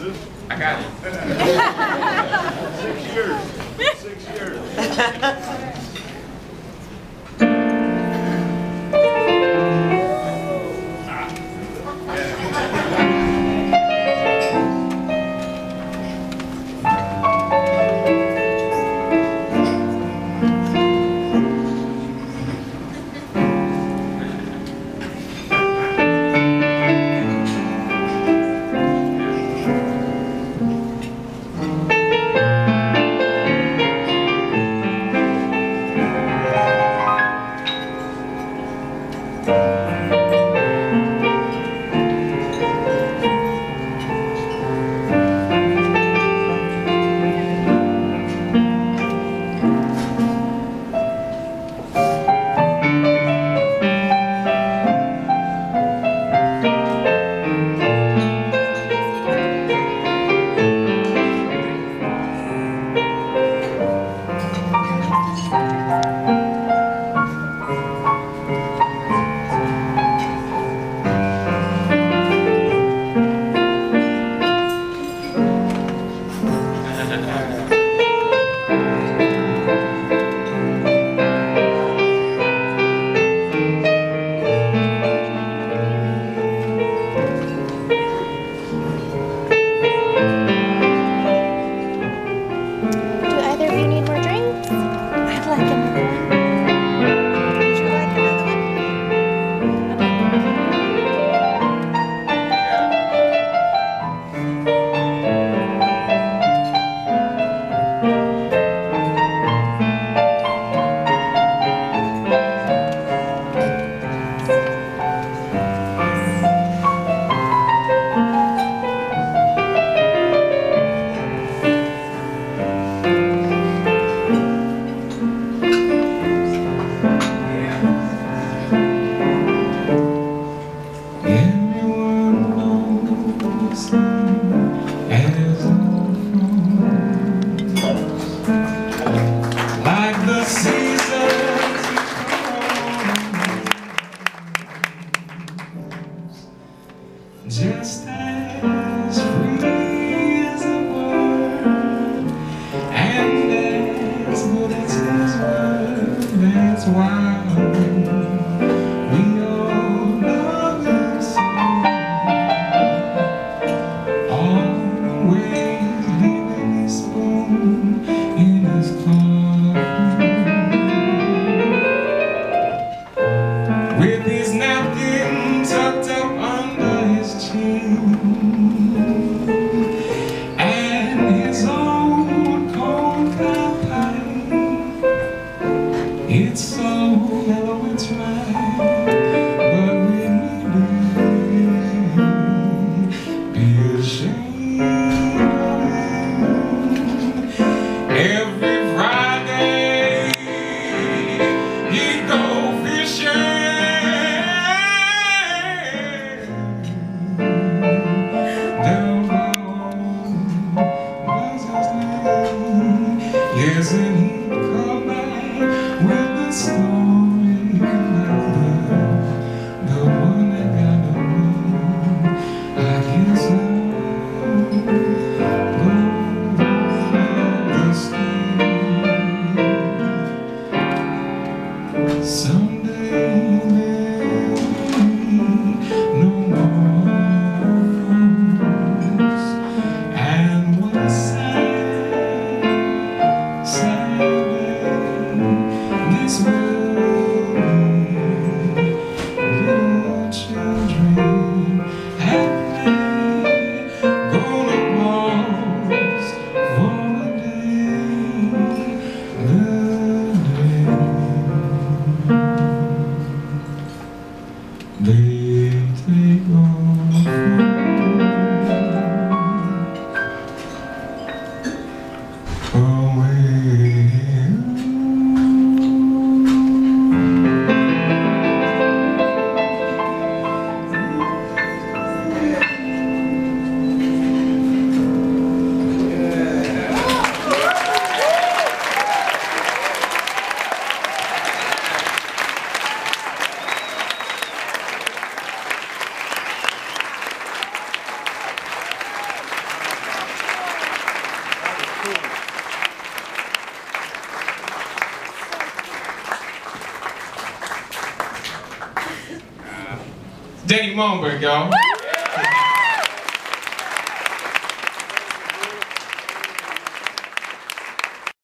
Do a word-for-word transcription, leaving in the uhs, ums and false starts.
it? I got it. Six years. Six years. Just as free as a bird, and as good as his word. That's why we all love him so. Always leaving his spoon in his coffee, with his napkin tucked up under his chin, and his old cold cut pipe. It's so mellow, it's right, but we needn't be ashamed of it. Every Friday he'd go fishing. Yes, and he'd come back with the story like the, the one that got away. I guess I'll go the street. Someday there'll be no more roads, and what a sad this will be. Little children have played, grown up walls for a day, the day. Denny Malmberg, y'all.